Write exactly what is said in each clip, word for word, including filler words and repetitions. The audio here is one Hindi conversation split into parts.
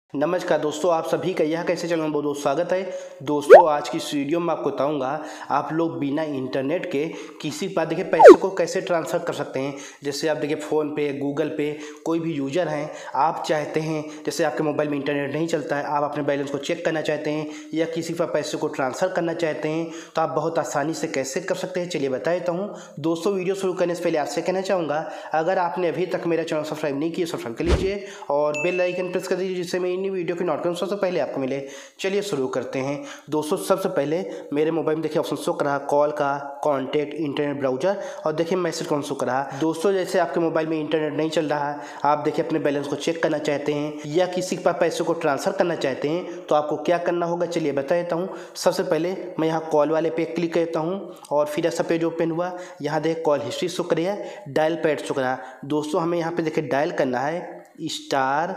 नमस्कार दोस्तों, आप सभी का यह कैसे चैनल में बहुत बहुत स्वागत है। दोस्तों आज की इस वीडियो में आपको बताऊंगा आप लोग बिना इंटरनेट के किसी पर देखिए पैसे को कैसे ट्रांसफ़र कर सकते हैं। जैसे आप देखिए फ़ोन पे, गूगल पे, कोई भी यूज़र हैं, आप चाहते हैं जैसे आपके मोबाइल में इंटरनेट नहीं चलता है, आप अपने बैलेंस को चेक करना चाहते हैं या किसी पर पैसे को ट्रांसफ़र करना चाहते हैं तो आप बहुत आसानी से कैसे कर सकते हैं चलिए बता देता हूँ। दोस्तों वीडियो शुरू करने से पहले आपसे कहना चाहूँगा, अगर आपने अभी तक मेरा चैनल सब्सक्राइब नहीं किया सब्सक्राइब कर लीजिए और बेल आइकन प्रेस कर दीजिए जिससे मैं इन वीडियो की नोटिफिकेशन सबसे पहले आपको मिले। चलिए शुरू करते हैं। दोस्तों सबसे पहले मेरे मोबाइल में देखिए ऑप्शन शो कर रहा कॉल का, कॉन्टैक्ट, इंटरनेट ब्राउजर और देखिए मैसेज कौन शो कर रहा। दोस्तों जैसे आपके मोबाइल में इंटरनेट नहीं चल रहा है, आप देखिए अपने बैलेंस को चेक करना चाहते हैं या किसी के पास पैसे को ट्रांसफ़र करना चाहते हैं तो आपको क्या करना होगा चलिए बता देता हूँ। सबसे पहले मैं यहाँ कॉल वाले पे क्लिक करता हूँ और फिर ऐसा पेज ओपन हुआ। यहाँ देखिए कॉल हिस्ट्री शो कर रहा है, डायल पैड शो कर रहा। दोस्तों हमें यहाँ पे देखिए डायल करना है स्टार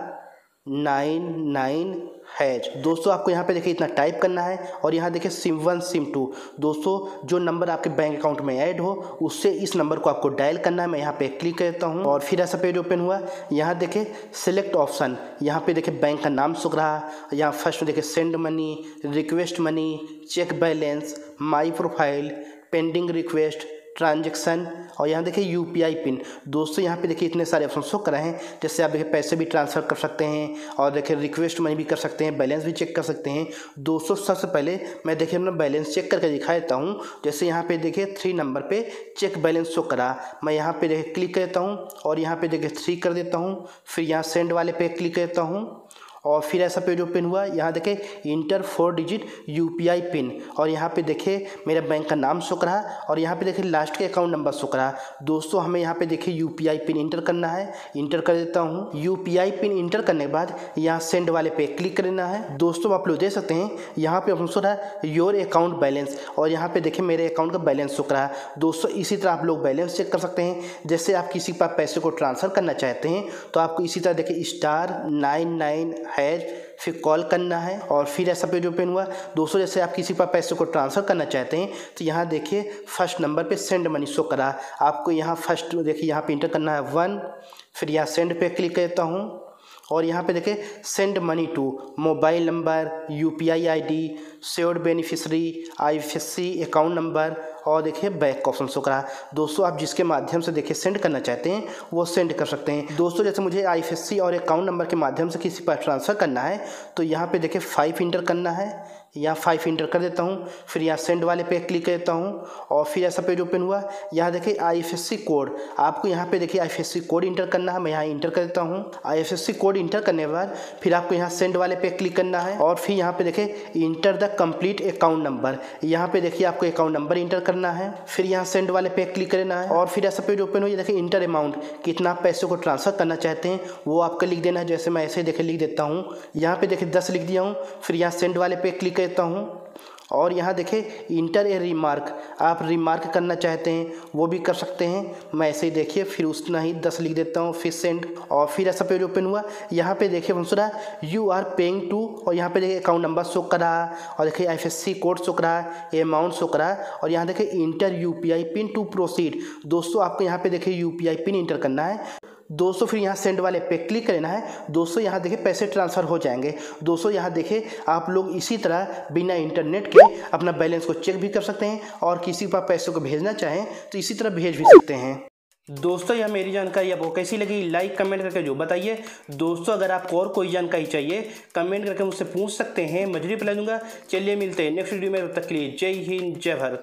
नाइन नाइन हैज। दोस्तों आपको यहाँ पे देखिए इतना टाइप करना है और यहाँ देखिए सिम वन सिम टू। दोस्तों जो नंबर आपके बैंक अकाउंट में ऐड हो उससे इस नंबर को आपको डायल करना है। मैं यहाँ पे क्लिक करता हूँ और फिर ऐसा पेज ओपन हुआ। यहाँ देखिए सिलेक्ट ऑप्शन, यहाँ पे देखिए बैंक का नाम सुख रहा। यहाँ फर्स्ट में देखिए send money, request money, check balance, my profile, pending request, transaction और यहाँ देखिए यूपीआई पिन। दोस्तों यहाँ पे देखिए इतने सारे ऑप्शन शो कर रहे हैं। जैसे आप देखिए पैसे भी ट्रांसफ़र कर सकते हैं और देखिए रिक्वेस्ट मनी भी कर सकते हैं, बैलेंस भी चेक कर सकते हैं। दोस्तों सबसे पहले मैं देखिए अपना बैलेंस चेक करके दिखा देता हूँ। जैसे यहाँ पे देखिए थ्री नंबर पे चेक बैलेंस शो करा, मैं यहाँ पे देखिए क्लिक करता हूँ और यहाँ पे देखिए थ्री कर देता हूँ। फिर यहाँ सेंड वाले पे क्लिक करता हूँ और फिर ऐसा पेज ओपन हुआ। यहाँ देखिए enter four digit UPI pin और यहाँ पे देखिए मेरा बैंक का नाम शो करा और यहाँ पे देखिए लास्ट के अकाउंट नंबर शो करा। दोस्तों हमें यहाँ पे देखिए यूपीआई पिन इंटर करना है, इंटर कर देता हूँ। यूपीआई पिन इंटर करने के बाद यहाँ सेंड वाले पे क्लिक करना है। दोस्तों आप लोग देख सकते हैं यहाँ पे ऑप्शन शो रहा है योर अकाउंट बैलेंस और यहाँ पे देखिए मेरे अकाउंट का बैलेंस शो करा। दोस्तों इसी तरह आप लोग बैलेंस चेक कर सकते हैं। जैसे आप किसी पर पैसे को ट्रांसफ़र करना चाहते हैं तो आपको इसी तरह देखिए स्टार नाइन नाइन हैज फिर कॉल करना है और फिर ऐसा पेज ओपन हुआ। दोस्तों जैसे आप किसी पर पैसे को ट्रांसफ़र करना चाहते हैं तो यहाँ देखिए फर्स्ट नंबर पे सेंड मनी शो करा। आपको यहाँ फर्स्ट देखिए यहाँ पे इंटर करना है वन, फिर यहाँ सेंड पे क्लिक करता हूँ और यहाँ पे देखिए send money to mobile number, UPI ID, shared beneficiary, IFSC account number और देखिए बैक का ऑप्शन शो करा। दोस्तों आप जिसके माध्यम से देखिए सेंड करना चाहते हैं वो सेंड कर सकते हैं। दोस्तों जैसे मुझे आईएफएससी और अकाउंट नंबर के माध्यम से किसी पर ट्रांसफ़र करना है तो यहाँ पे देखिए फाइव इंटर करना है, यहाँ फाइव इंटर कर देता हूँ। फिर यहाँ सेंड वाले पे क्लिक करता हूँ और फिर ऐसा पेज ओपन हुआ। यहाँ देखिए आईएफएससी कोड, आपको यहाँ पे देखिए आईएफएससी कोड इंटर करना है। मैं यहाँ इंटर कर देता हूँ। आईएफएससी कोड इंटर करने के बाद फिर आपको यहाँ सेंड वाले पे क्लिक करना है और फिर यहाँ पे देखिए enter the complete account number, यहाँ पे देखिए आपको अकाउंट नंबर इंटर करना है। फिर यहाँ सेंड वाले पे क्लिक करना है और फिर ऐसा पेज ओपन हो। देखिए इंटर अमाउंट, कितना पैसे को ट्रांसफ़र करना चाहते हैं वो आपको लिख देना है। जैसे मैं ऐसे देखिए लिख देता हूँ, यहाँ पे देखिए दस लिख दिया हूँ। फिर यहाँ सेंड वाले पे क्लिक करता हूँ और यहाँ देखिए इंटर ए रिमार्क, आप रिमार्क करना चाहते हैं वो भी कर सकते हैं। मैं ऐसे ही देखिए फिर उतना ही दस लिख देता हूँ, फिर सेंड और फिर ऐसा पेज ओपन हुआ। यहाँ पे देखिए दूसरा यू आर पेइंग टू और यहाँ पे देखिए अकाउंट नंबर शो कर रहा और देखिए आईएफएससी कोड शो कर रहा, अमाउंट शो कर रहा और यहाँ देखिए enter UPI pin to proceed. दोस्तों आपको यहाँ पे देखिए यूपीआई पिन इंटर करना है। दोस्तों फिर यहाँ सेंड वाले पे क्लिक करना है। दोस्तों यहाँ देखिए पैसे ट्रांसफ़र हो जाएंगे। दोस्तों यहाँ देखिए आप लोग इसी तरह बिना इंटरनेट के अपना बैलेंस को चेक भी कर सकते हैं और किसी पर पैसे को भेजना चाहें तो इसी तरह भेज भी सकते हैं। दोस्तों यह मेरी जानकारी आपको कैसी लगी लाइक कमेंट करके जो बताइए। दोस्तों अगर आपको और कोई जानकारी चाहिए कमेंट करके मुझसे पूछ सकते हैं, मैं जरूर रिप्लाई दूंगा। चलिए मिलते हैं नेक्स्ट वीडियो में, तब तक के लिए जय हिंद जय भारत।